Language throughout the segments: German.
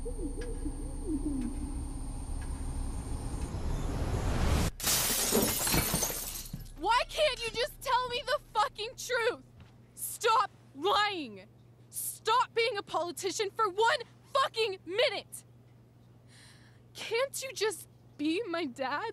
Why can't you just tell me the fucking truth? Stop lying! Stop being a politician for 1 fucking minute! Can't you just be my dad?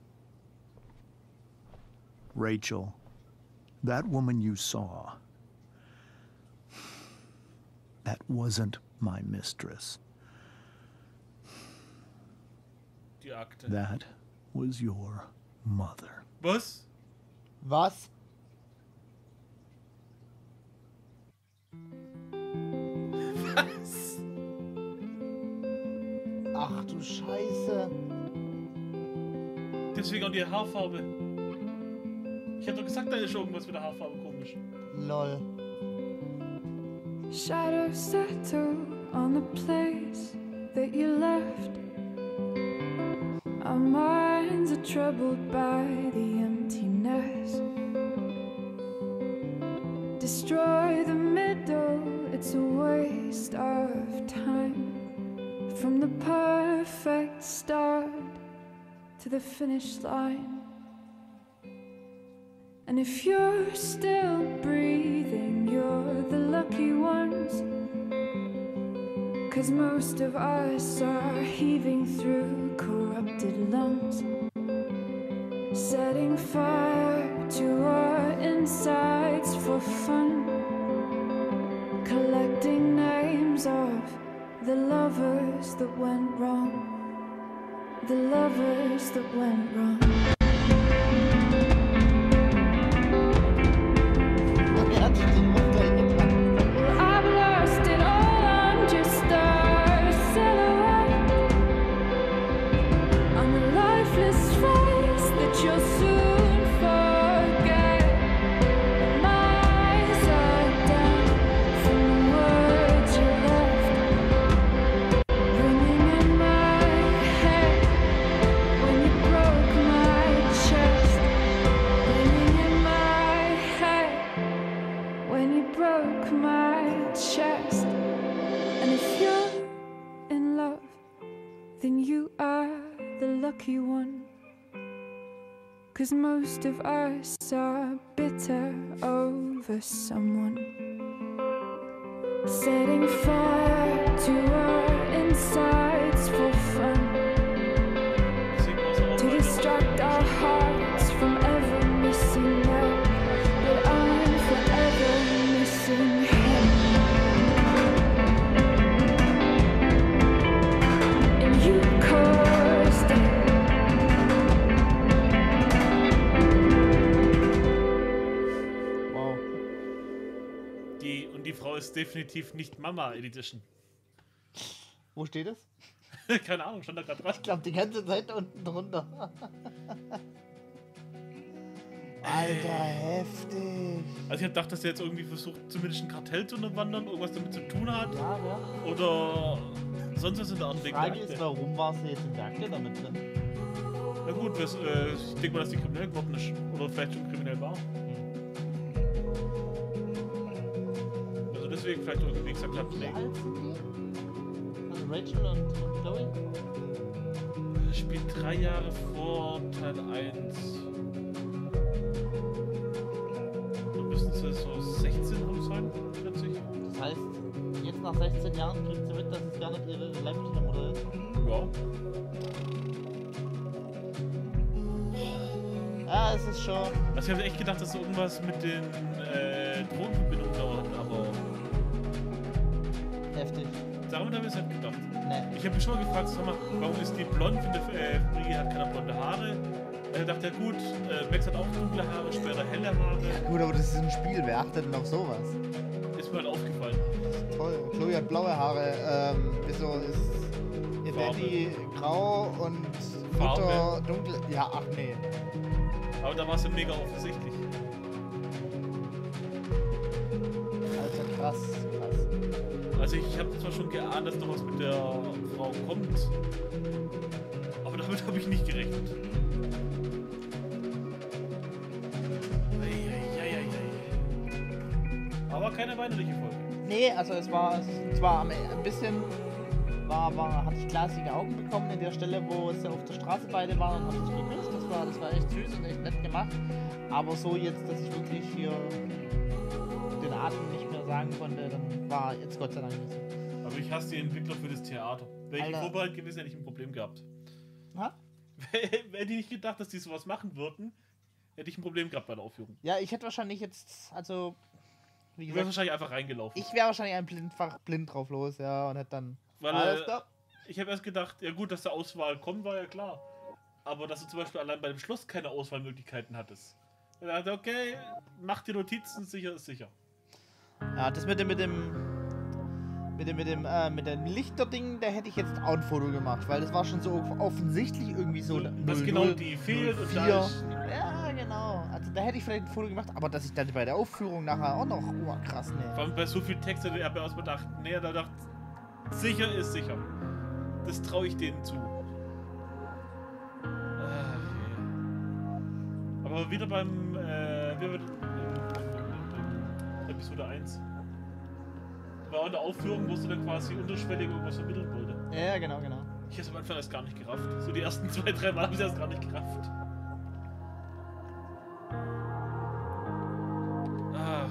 Rachel, that woman you saw, that wasn't my mistress. Die Akte. That was your mother. Was? Was? Was? Ach du Scheiße. Deswegen auch die Haarfarbe. Ich hab doch gesagt, da ist irgendwas mit der Haarfarbe komisch. Lol. Shadows settle on the place that you left. Our minds are troubled by the emptiness. Destroy the middle, it's a waste of time. From the perfect start to the finish line. And if you're still breathing, you're the lucky ones. 'Cause most of us are heaving through corrupted lungs, setting fire to our insides for fun, collecting names of the lovers that went wrong, the lovers that went wrong. I've lost it all, I'm just a silhouette on the lifeless face that you'll soon forget. My eyes are down from the words you left, ringing in my head when you broke my chest, ringing in my head when you broke my chest. And if you're in love, then you are the lucky one. 'Cause most of us are bitter over someone, setting fire to our insides for fun, to distract our hearts from ever missing love. But I'm forever missing him. And you caused it. Wow. Und die Frau ist definitiv nicht Mama Edition. Wo steht es? Keine Ahnung, stand da gerade dran. Ich glaube, die ganze Zeit unten drunter. Alter, heftig. Also ich hab gedacht, dass er jetzt irgendwie versucht, zumindest ein Kartell zu unterwandern, irgendwas damit zu tun hat. Ja, ja. Oder sonst was in der Art. Die Frage ist, warum war sie jetzt in der Akte damit drin? Na gut, ich denke mal, dass die kriminell geworden ist. Oder vielleicht schon kriminell war. Also deswegen vielleicht irgendwie gesagt hat, Wie nee. alt sind die? Also Rachel und Chloe? Das spielt 3 Jahre vor Teil 1. Dann müssten sie so 16 rum sein, schätze ich. Das heißt, jetzt nach 16 Jahren kriegt sie mit, dass es gar nicht ihre leibliche Mutter ist. Ja. Ja, es ist schon. Also ich habe echt gedacht, dass irgendwas mit den Drogenverbindungen da hat, aber Heftig. damit habe ich es halt gedacht. Ne. Ich habe mich schon mal gefragt, sag mal, warum ist die blond, wenn der Familie hat keine blonde Haare? Ich dachte, ja gut, Max hat auch dunkle Haare, später helle Haare. Gut, aber das ist ein Spiel. Wer achtet denn auf sowas? Ist mir halt aufgefallen. Toll. Chloe hat blaue Haare. Wieso ist ihr Farbe. Daddy grau und Farbe. Mutter dunkel? Ja, ach nee. Aber da war es ja mega offensichtlich. Alter, krass, krass. Also ich habe zwar schon geahnt, dass noch was mit der Frau kommt, aber damit habe ich nicht gerechnet. Eieieiei. Aber keine weinerliche Folge. Nee, also es war zwar ein bisschen hatte ich glasige Augen bekommen in der Stelle, wo sie auf der Straße beide waren und haben sich geküsst. Das war echt süß und echt nett gemacht. Aber so jetzt, dass ich wirklich hier den Atem nicht mehr sagen konnte, dann war jetzt Gott sei Dank nicht so. Aber ich hasse die Entwickler für das Theater. Wäre ich vorbereitet gewesen, hätte ich ein Problem gehabt. Ha? Hätte ich nicht gedacht, dass die sowas machen würden, hätte ich ein Problem gehabt bei der Aufführung. Ja, ich hätte wahrscheinlich jetzt, also, wie Du wärst gesagt, wahrscheinlich einfach reingelaufen. ich wäre wahrscheinlich einfach blind drauf los, ja, und hätte dann. Weil Alles klar. ich habe erst gedacht, ja gut, dass der Auswahl kommt, war ja klar. Aber dass du zum Beispiel allein bei dem Schluss keine Auswahlmöglichkeiten hattest. Und er dachte, okay, mach die Notizen, sicher ist sicher. Ja, das mit dem Lichterding, da hätte ich jetzt auch ein Foto gemacht, weil das war schon so offensichtlich irgendwie so. Dass 00, genau die fehlt und da ist, Ja, genau. Also da hätte ich vielleicht ein Foto gemacht, aber dass ich dann bei der Aufführung nachher auch noch, oh krass, vor ne. allem bei so viel Text hätte er mir erstmal gedacht, nee, da dachte, sicher ist sicher. Das traue ich denen zu. Aber wieder beim Episode 1. War in der Aufführung, wo sie dann quasi unterschwellig irgendwas vermitteln wollte. Ja, genau. Ich habe es am Anfang erst gar nicht gerafft. So die ersten 2-3 Mal habe ich das gar nicht gerafft. Ach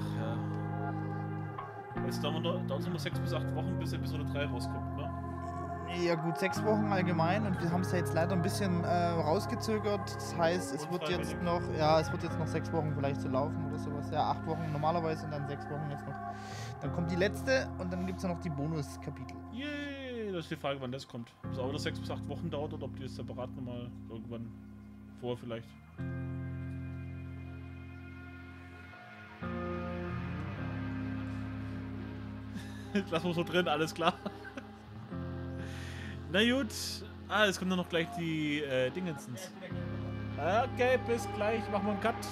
ja. Jetzt dauert es noch 6 bis 8 Wochen, bis Episode 3 rauskommt, ne? Ja gut, 6 Wochen allgemein und wir haben es ja jetzt leider ein bisschen rausgezögert. Das heißt, es wird jetzt noch 6 Wochen vielleicht zu laufen oder sowas. Ja, 8 Wochen normalerweise und dann 6 Wochen jetzt noch. Dann kommt die letzte und dann gibt es ja noch die Bonuskapitel. Yay! Das ist die Frage, wann das kommt. Ob es auch wieder 6 bis 8 Wochen dauert oder ob die es separat nochmal irgendwann vorher vielleicht. Lassen wir so drin, alles klar. Na gut. Es kommt dann noch gleich die Dingensens. Okay, bis gleich. Machen wir einen Cut.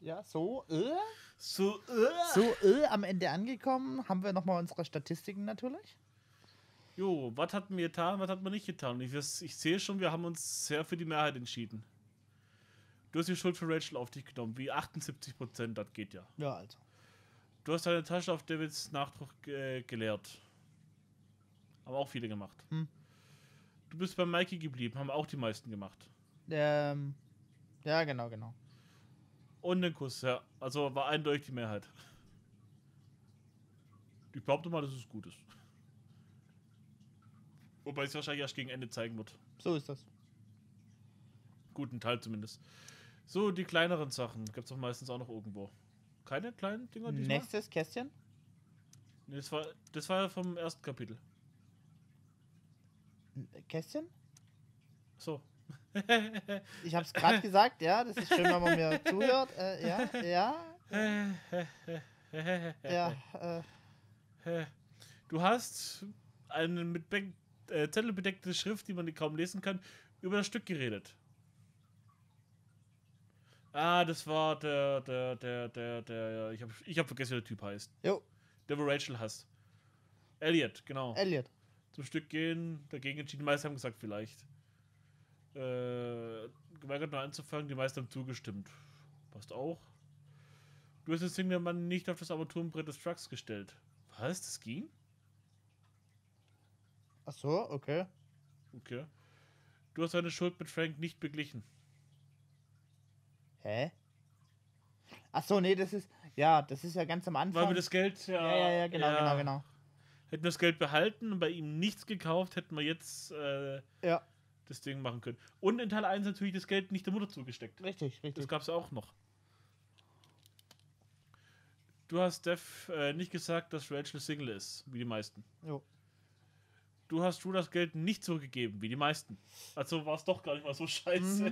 ja, So, am Ende angekommen. Haben wir nochmal unsere Statistiken natürlich. Jo, was hat mir getan, was hat man nicht getan? Ich sehe schon, wir haben uns sehr für die Mehrheit entschieden. Du hast die Schuld für Rachel auf dich genommen, wie 78%, das geht ja. Ja, also. Du hast deine Tasche auf Davids Nachdruck geleert. Haben auch viele gemacht. Du bist bei Mikey geblieben, haben auch die meisten gemacht. Ja, genau. Und den Kuss, ja. Also war eindeutig die Mehrheit. Ich behaupte mal, dass es gut ist. Wobei es wahrscheinlich erst gegen Ende zeigen wird. So ist das. Guten Teil zumindest. So, die kleineren Sachen gibt es doch meistens auch noch irgendwo. Keine kleinen Dinger diesmal? Nächstes Kästchen. Nee, das war ja vom ersten Kapitel. Kästchen? So. Ich hab's gerade gesagt, ja, das ist schön, wenn man mir zuhört. Du hast eine mit Zettel bedeckte Schrift, die man kaum lesen kann, über das Stück geredet. Ah, das war der ich hab vergessen, wie der Typ heißt. Jo. Der, wo Rachel hasst. Elliot, genau. Elliot. Zum Stück gehen, dagegen entschieden. Die meisten haben gesagt, vielleicht. Geweigert noch anzufangen, die meisten haben zugestimmt. Passt auch. Du hast den singenden Mann nicht auf das Armaturenbrett des Trucks gestellt. Was? Das ging? Ach so, okay. Okay. Du hast deine Schuld mit Frank nicht beglichen. Hä? Ach so, nee, das ist ja ganz am Anfang. Weil wir das Geld Ja, genau. Hätten wir das Geld behalten und bei ihm nichts gekauft, hätten wir jetzt Ja, das Ding machen können. Und in Teil 1 natürlich das Geld nicht der Mutter zugesteckt. richtig. Das gab es auch noch. Du hast Dev nicht gesagt, dass Rachel Single ist, wie die meisten. Jo. Du hast Drew das Geld nicht zurückgegeben, wie die meisten. Also war es doch gar nicht mal so scheiße.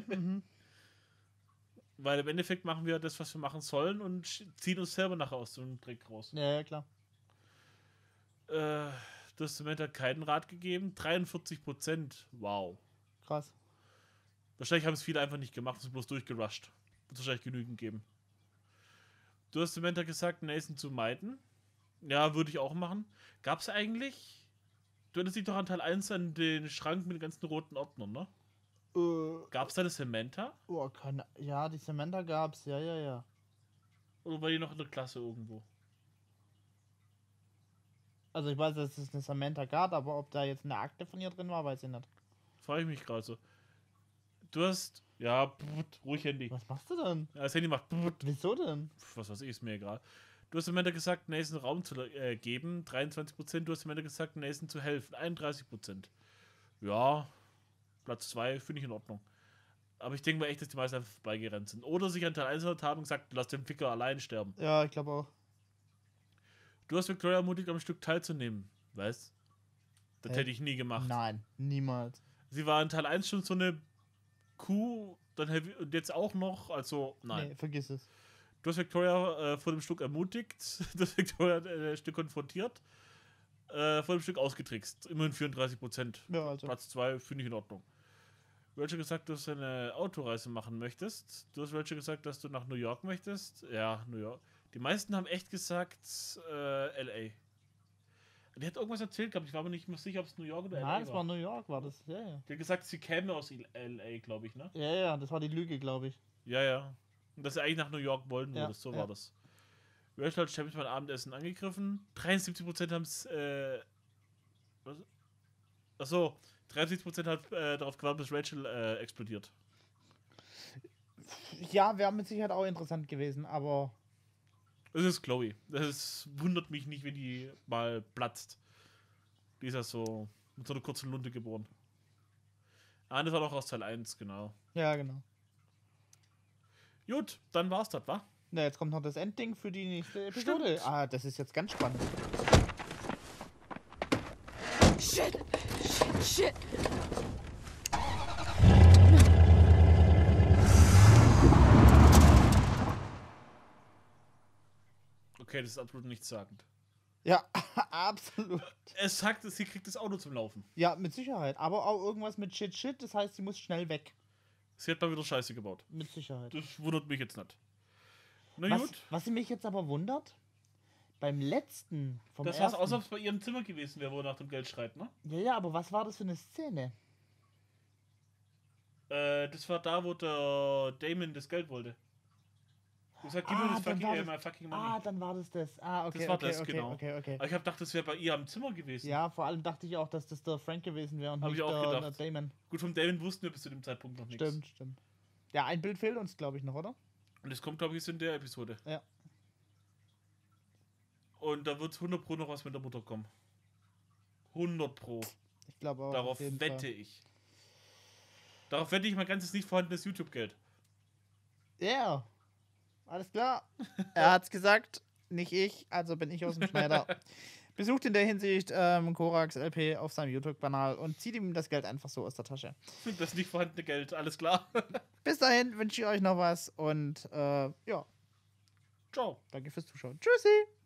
Weil im Endeffekt machen wir das, was wir machen sollen und ziehen uns selber nachher aus so einem Trick raus. Ja, klar. Du hast Samantha keinen Rat gegeben. 43%. Wow. Krass. Wahrscheinlich haben es viele einfach nicht gemacht, sind bloß durchgerusht. Wird wahrscheinlich genügend geben. Du hast Samantha gesagt, Nathan zu meiden. Ja, würde ich auch machen. Gab es eigentlich? Du erinnerst dich doch an Teil 1 an den Schrank mit den ganzen roten Ordnern, ne? Gab es da eine Samantha? Oh, ja, die Samantha gab's, ja. Oder war die noch in der Klasse irgendwo? Also ich weiß, dass es eine Samantha gab, aber ob da jetzt eine Akte von ihr drin war, weiß ich nicht. Frage ich mich gerade so. Du hast... Ja, ruhig Handy. Was machst du denn? Ja, das Handy macht... Wieso denn? Was weiß ich, ist mir egal. Du hast Samantha gesagt, Nathan Raum zu geben, 23%. Du hast Samantha gesagt, Nathan zu helfen, 31%. Ja, Platz 2 finde ich in Ordnung. Aber ich denke mal echt, dass die meisten einfach vorbeigerannt sind. Oder sich an Teil 1 haben und gesagt, lass den Ficker allein sterben. Ja, ich glaube auch. Du hast Victoria ermutigt, am Stück teilzunehmen. Was? Das hätte ich nie gemacht. Nein, niemals. Sie war in Teil 1 schon so eine Kuh, und jetzt auch noch, also nein. Nee, vergiss es. Du hast Victoria vor dem Stück ermutigt, du hast Victoria das Stück konfrontiert, vor dem Stück ausgetrickst. Immerhin 34%. Ja, also. Platz 2 finde ich in Ordnung. Rachel gesagt, dass du eine Autoreise machen möchtest. Du hast Rachel gesagt, dass du nach New York möchtest. Ja, New York. Die meisten haben echt gesagt, L.A. Die hat irgendwas erzählt gehabt. Ich war mir nicht mehr sicher, ob es New York oder L.A. Nein, das war New York, war das. Ja. Die hat gesagt, sie käme aus L.A., glaube ich, ne? Ja, das war die Lüge, glaube ich. Ja. Und dass sie eigentlich nach New York wollen Ja, würdest. So war das. Rachel hat Champions beim Abendessen angegriffen. 73% haben es, was? Achso, 73% hat darauf gewartet, bis Rachel explodiert. Ja, wäre mit Sicherheit auch interessant gewesen, aber... Das ist Chloe. Das wundert mich nicht, wenn die mal platzt. Die ist ja so mit so einer kurzen Lunte geboren. Ah, das war doch aus Teil 1, genau. Ja, genau. Gut, dann war's das, wa? Na, jetzt kommt noch das Endding für die nächste Episode. Stimmt. Ah, das ist jetzt ganz spannend. Shit! Okay, das ist absolut nichtssagend. Ja, absolut. Es sagt, sie kriegt das Auto zum Laufen. Ja, mit Sicherheit. Aber auch irgendwas mit Shit, das heißt, sie muss schnell weg. Sie hat mal wieder Scheiße gebaut. Mit Sicherheit. Das wundert mich jetzt nicht. Na gut. Was mich jetzt aber wundert, beim letzten vom Das war ersten... aus, ob es bei ihrem Zimmer gewesen wäre, wo er nach dem Geld schreit, ne? Ja, aber was war das für eine Szene? Das war da, wo der Damon das Geld wollte. Du sagst, gib mir das dann war das- my fucking money. dann war das das. Okay, Das war okay, das, okay, genau. okay. Aber ich hab gedacht, das wäre bei ihr am Zimmer gewesen. Ja, vor allem dachte ich auch, dass das der Frank gewesen wäre und Hab nicht ich auch der gedacht. Damon. Gut, vom Damon wussten wir bis zu dem Zeitpunkt noch nichts. Stimmt. Ja, ein Bild fehlt uns, glaube ich, noch, oder? Und das kommt, glaube ich, jetzt in der Episode. Ja. Und da wird 100 Pro noch was mit der Mutter kommen. 100 Pro. Ich glaube auch. Darauf auf jeden wette Fall. ich. Darauf wette ich mein ganzes nicht vorhandenes YouTube-Geld. Ja. Alles klar. Er hat's gesagt, nicht ich, also bin ich aus dem Schneider. Besucht in der Hinsicht Korax LP auf seinem YouTube-Kanal und zieht ihm das Geld einfach so aus der Tasche. Das nicht vorhandene Geld, alles klar. Bis dahin wünsche ich euch noch was und ja, Ciao. danke fürs Zuschauen. Tschüssi!